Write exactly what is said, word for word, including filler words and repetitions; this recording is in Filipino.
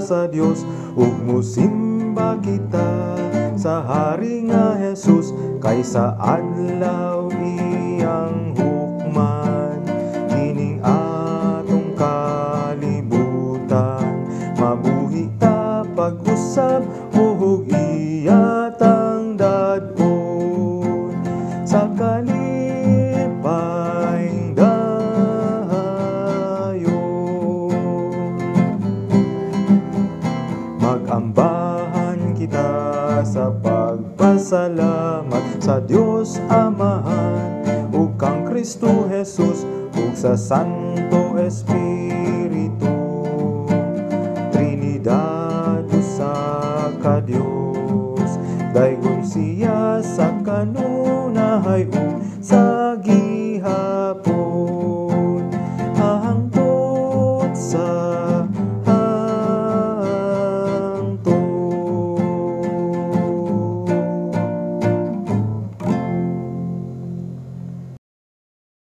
sa Dios, ug musimba kita sa hari nga Jesus, kaysa adlaw iyang hukman. Kining atong kalibutan, mabuhi ta pag-usab uhog iyatang dad-on sa kalipayng dayon. Mag-ambahan kita sa pagpasalamat sa Dios Amahan ug kang Kristo Jesus ug sa Santo Espiritu. Trinidad usa ka Dios, daygon siya sa kanunahay ug